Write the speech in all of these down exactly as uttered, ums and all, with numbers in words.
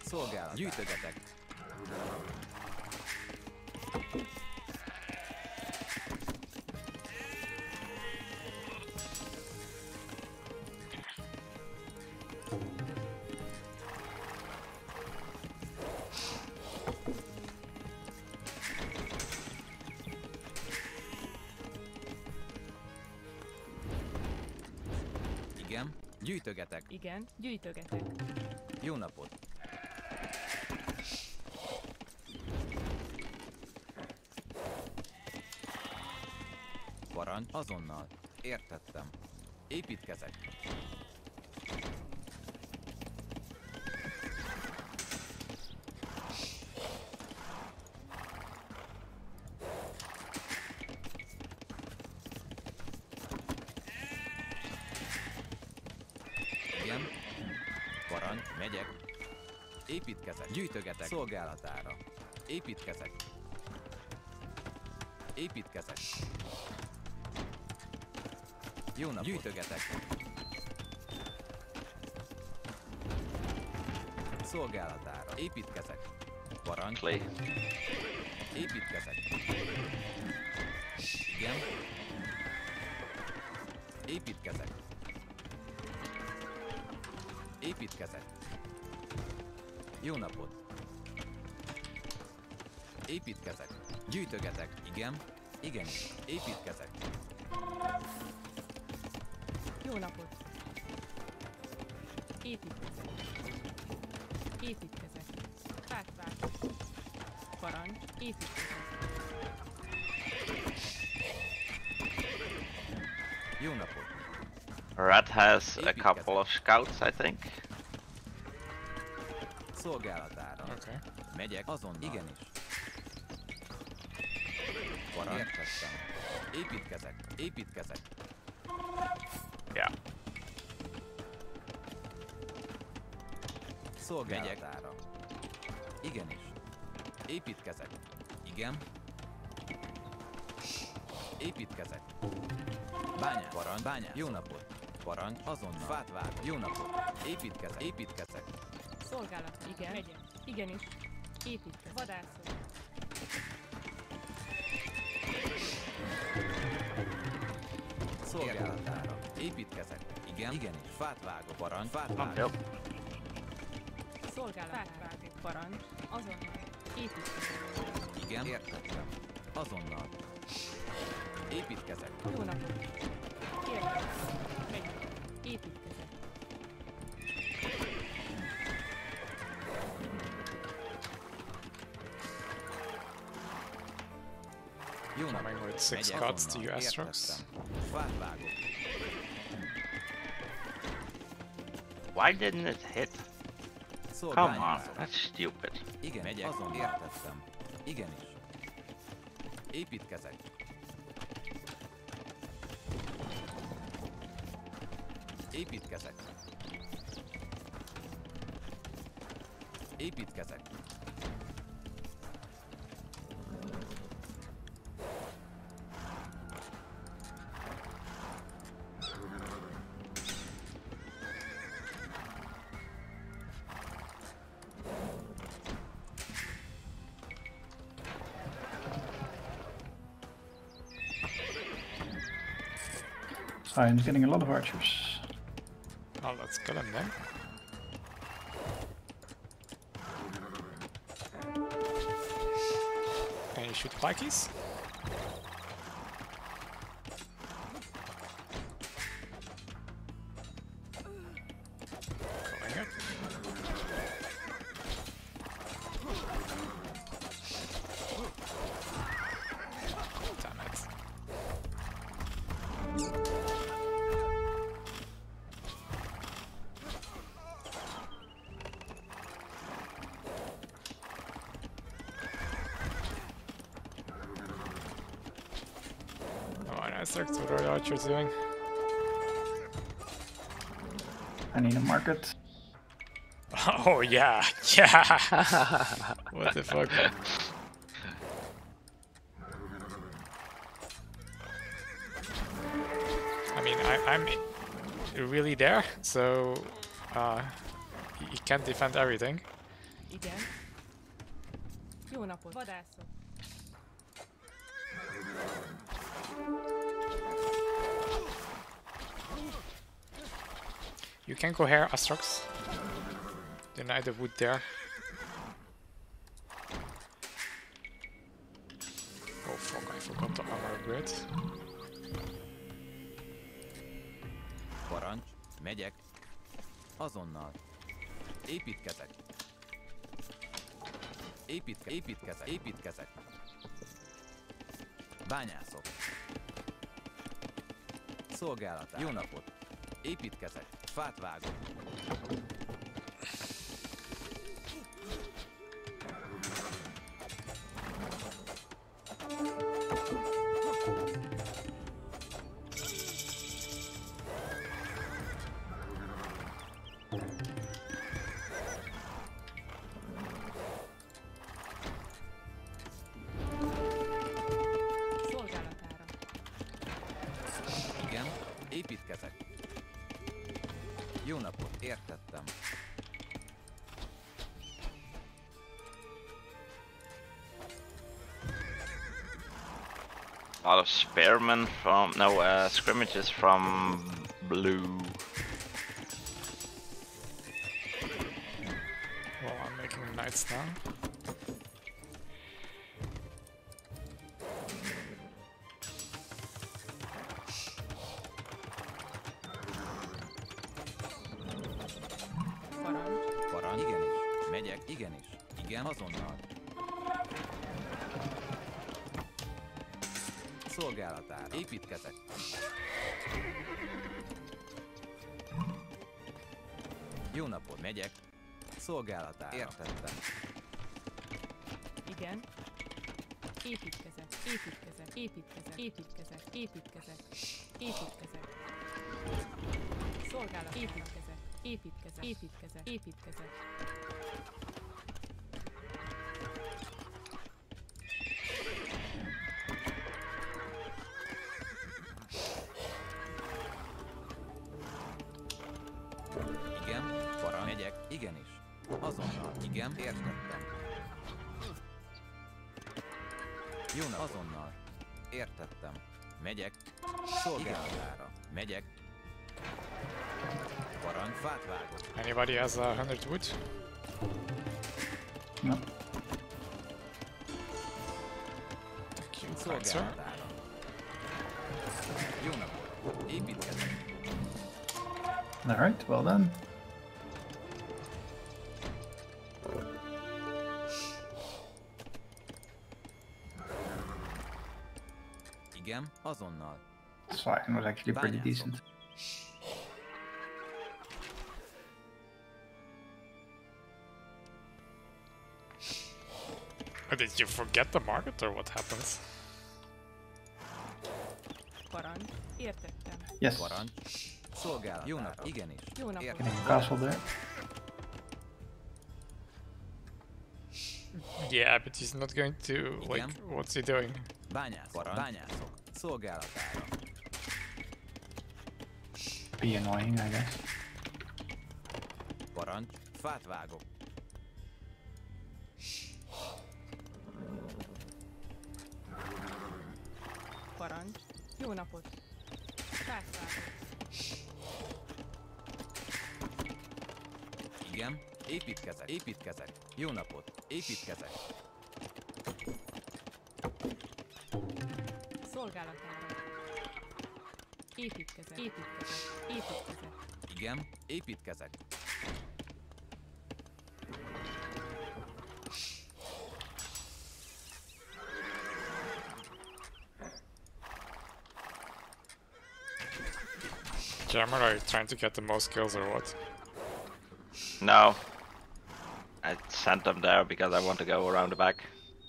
Szolgálat. Gyűjtögetek. Igen, gyűjtögetek. Igen, gyűjtögetek. Jó napot. Parancs azonnal. Értettem. Építkezek. Igen. Parancs, megyek. Építkezek. Gyűjtögetek. Szolgálatára. Építkezek. Építkezek. Jó napot. Gyűjtögetek. Szolgálatára. Építkezek. Parancs. Clay. Építkezek. Igen. Építkezek. Építkezek. Jó napot. Építkezek. Gyűjtögetek. Igen. Igen. Építkezek. Jó napot. Építkezek. Építkezek. Fát vágok. Parancs. Építkezek. Jó napot. Rat has a couple of scouts, I think. Szolgálatára. Okay. Megyek azonnal. Igenis. Parancs. Értettem. Építkezek. Építkezek. Yeah. Szolgálatára. Igenis. Építkezek. Igen. Építkezek. Bányás. Parancs. Bányás. Jó napot. Parancs. Azonnal. Fát vágok. Jó napot. Építkezek. Építkezek. Szolgálat. Igen. Megyek. Igenis. Építkezek. Vadászok. Szolgálatára. Építkezek. Igen. Igenis. Fát vágok. Parancs. Fát vágok. Jó. Szolgálat. Fát vágok. Parancs. Azonnal. Építkezek. Igen. Értettem. Azonnal. Építkezek. Jó napot. Értettem. Megyek. Építkezek. Jó napot. Coming with six Megyek cuts to azonnal. you, Astrox. Értettem. Fát vágok. Why didn't it hit? Come on, Szolgálatára. that's stupid. Igen, megyek, azon értettem. Igenis. Építkezek. Építkezek. Építkezek. I'm getting a lot of archers. Oh, let's kill him then. Can you shoot Pikes? Going up. Damn it. What are the archers doing? I need a market. Oh yeah, yeah. What the fuck? I mean, I, I'm really there, so uh, he can't defend everything. Igen. Jó napot. Vadászok. You can go here, Astrox. Deny the wood there. Oh fuck, I forgot the armor grid. Parancs, megyek. Azonnal. Építkezek. Építke, építkezek, építkezek. Bányászok. Szolgálatát. Jó napot. Építkezek. Fát vágok. Szolgálatára. Igen, építkezek. Jó napot, értettem. A lot of spearmen from no uh, scrimmages from blue. Well, I'm making knights now. Parancs. Parancs, igenis. Megyek, igenis. Igen, azonnal. Szolgálatára. Építkezek. Jó napot, megyek. Szolgálatára. Értettem. Igen. Építkezek. Építkezek. Építkezek. Építkezek. Építkezek. Építkezek. Szolgálat. Építkezek. Építkezek. Építkezek. Építkezek. Igen, parancs, megyek. Igenis. Azonnal. Igen, értettem. Jó nap, azonnal. Értettem. Megyek. Szolgálatára. Megyek. Parancs, fát vágok. Anybody has a hundred wood? No. Thank you, kind sir. Szolgálatára. Jó napot. Építkezek. Alright, well done. Igen, azonnal. Cyan was actually pretty Bányászok. decent. Did you forget the market or what happens? Parancs. Értettem. Yes. Parancs. Szolgálatára. Jó nap, igenis. Jó napot. Értettem. Getting a castle there. Yeah, but he's not going to, like, Igen. what's he doing? Bányászok. Parancs. Bányászok. Szolgálatára. Be annoying, I guess. Parancs. Fát vágok. Parancs. Jó napot. Fátvágok. Igen, építkezek. Építkezek. Jó napot. Építkezek. Szolgálatára. Építkezek. Építkezek. Építkezek. Igen, építkezek. Jammer, are you trying to get the most kills or what? No. I sent them there because I want to go around the back.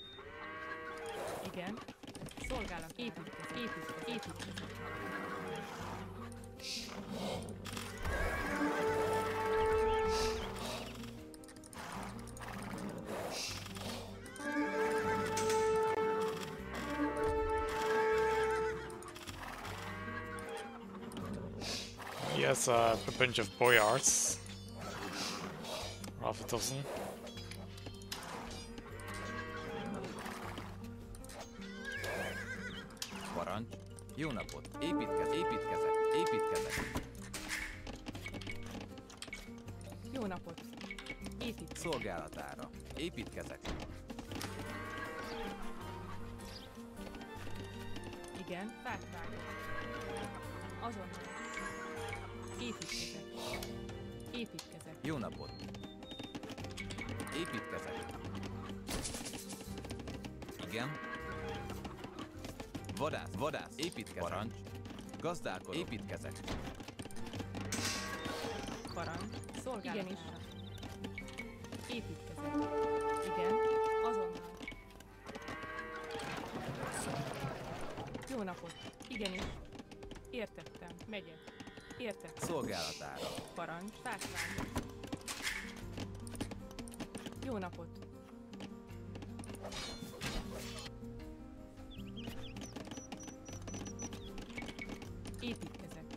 Igen. Szolgálat. Építkezek. Építkezek. Építkezek. He has uh, a bunch of boyards. Half a dozen. Jó napot! Építkez, építkezek, építkezek. Jó napot. Építkezek. Szolgálatára. Építkezek. Igen, fát vágok. Azonnal. Építkezek. Építkezek. Jó napot! Építkezek. Igen. Vadász, vadász, építkezek. Parancs. Gazdálkodó. Építkezek. Parancs. Szolgálatára. Igenis. Építkezek. Igen. Azonnal. Jó napot. Igenis. Értettem. Megyek. Értettem. Szolgálatára. Parancs. Fátvány. Jó napot. Építkezek.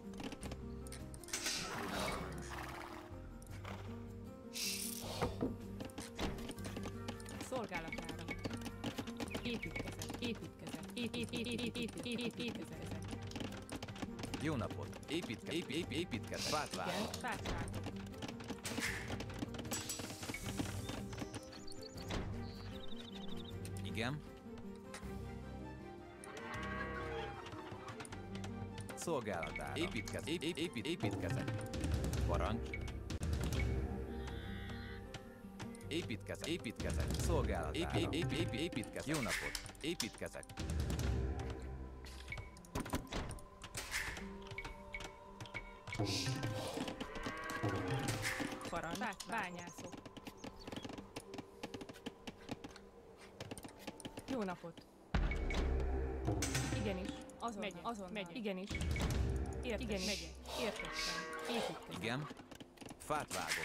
Szolgálatára. Építkezek. Építkezek. Építkezek. Jó napot! Építke, ép, ép, építkezek. Fát vágok. Igen, fát vágok. Igen. Szolgálatára. Építkez, ép, ép, épít, építkezek. Parancs. Építkezek, építkezek. Szolgálatára. Ép, ép, ép, ép, építkezek. Jó napot! Építkezek. Parancs. Bányászok. Jó napot. Igenis. Azon, megyek. Azon, megyek. Igenis. Ért, igenis. Megyek. Értettem. Építkezek. Igen. Fát vágok.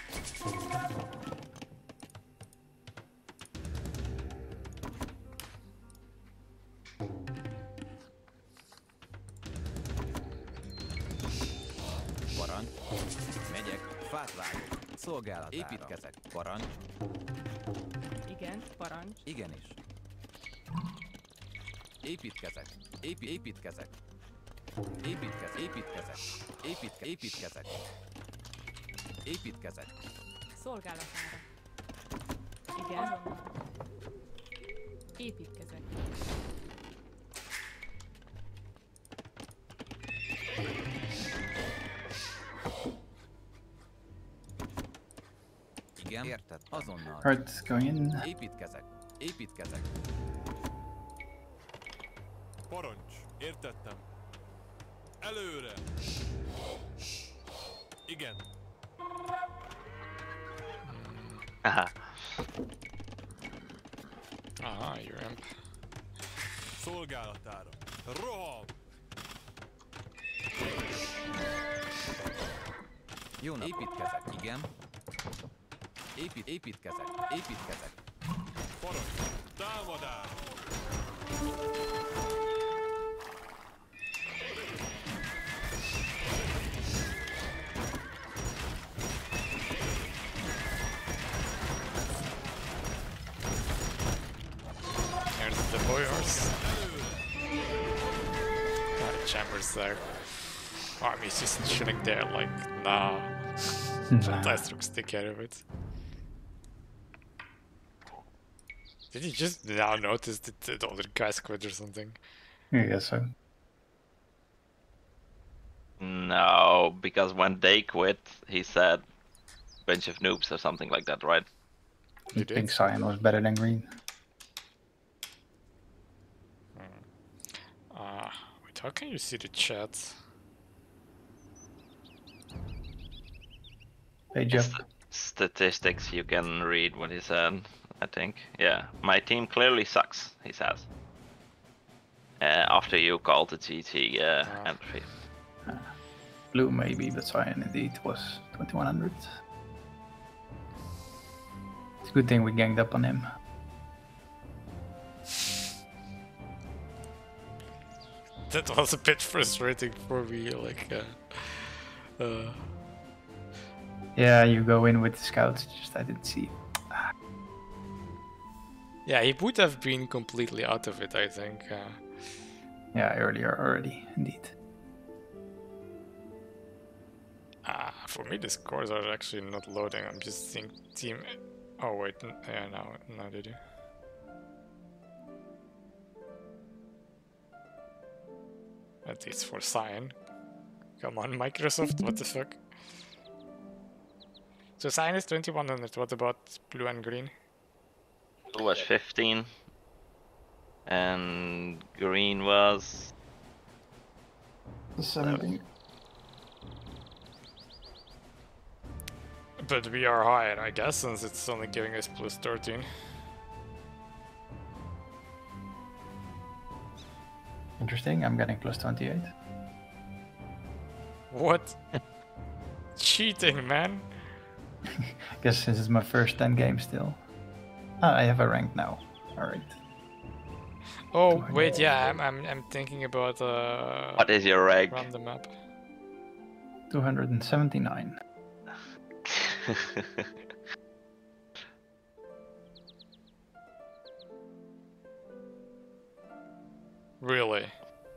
Parancs. Megyek. Fát vágok. Szolgálatára. Építkezek. Parancs. Igen, parancs. Igenis. Építkezek. Épi, építkezek. Építkez, építkezek. Építke, építkezek. Építkezek. Szolgálatára. Igen, azonnal. Építkezek. Igen, érted. Azonnal. Alright, going in. Építkezek. Építkezek. Parancs, értettem. Előre! Igen. Aha. Aha, you're imp. Szolgálatára. Roham! Jó nap. Építkezek. Igen. Épít, építkezek. Építkezek. Parancs, támadás! Here's the boyars. God, the chamber's there. Army's just chilling there like, nah. Fantastic, take care of it. Did you just now notice that the other guys quit or something? I guess so. No, because when they quit, he said bunch of noobs or something like that, right? You I did? think cyan was better than green. Uh, wait, how can you see the chat? Page up. St- statistics you can read what he said, I think. Yeah, my team clearly sucks, he says. Uh, after you called the G T uh, Ah. entry. Blue maybe, but cyan indeed was twenty-one hundred. It's a good thing we ganged up on him. That was a bit frustrating for me, like, uh, uh, Yeah, you go in with the scouts, just I didn't see. yeah, he would have been completely out of it, I think. Uh, Yeah, earlier already, indeed. Ah, for me the scores are actually not loading. I'm just seeing team. Oh wait, n- yeah, now now they do. At least for Cyan. Come on, Microsoft, what the fuck? So Cyan is twenty-one hundred. What about blue and green? Blue was fifteen. And green was seventeen. But we are higher, I guess, since it's only giving us plus thirteen. Interesting, I'm getting plus twenty-eight. What? Cheating, man. Guess this is my first ten games still. Ah, I have a rank now. Alright. Oh, wait, yeah, I'm, I'm, I'm thinking about uh, what is your rank? around the map. two hundred seventy-nine. Really?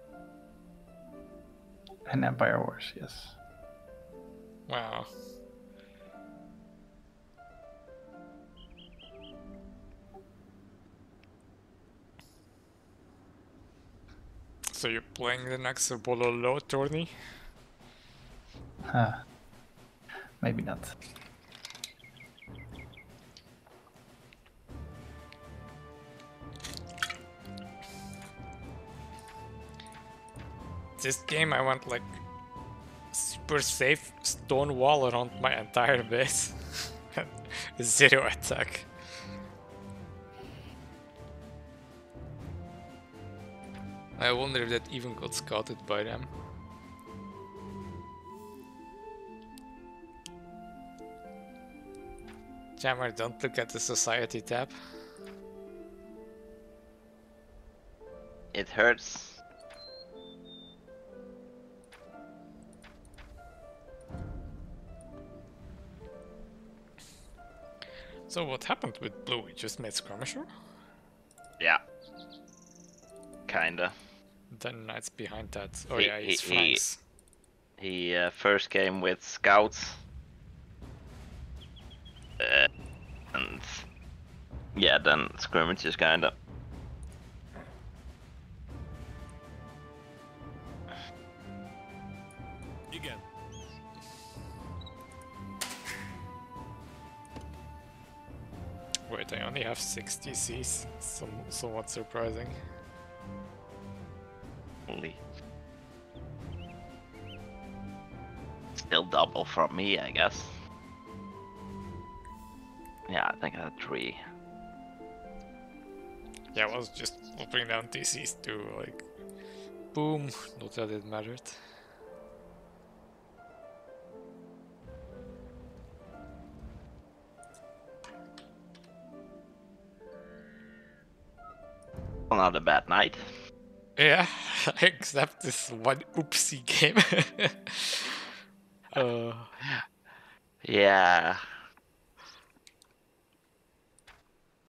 And Empire Wars, yes. Wow. So you're playing the next Bololo tourney? Huh. Maybe not. This game I want like super safe stone wall around my entire base. Zero attack. I wonder if that even got scouted by them. Jammer, don't look at the society tab. It hurts. So what happened with blue? He just made skirmisher? Yeah. Kinda. Then Knight's behind that. Oh He- yeah, he's he- he- Franks. He uh, first came with scouts. Uh, and yeah, then skirmishes kinda. Igen. Wait, I only have sixty Cs. Some, somewhat surprising. Only. Still double from me, I guess. Yeah, I think I had three. Yeah, I was just putting down T Cs to like, boom. Not that it mattered. Not a bad night. Yeah, except this one oopsie game. uh, Yeah.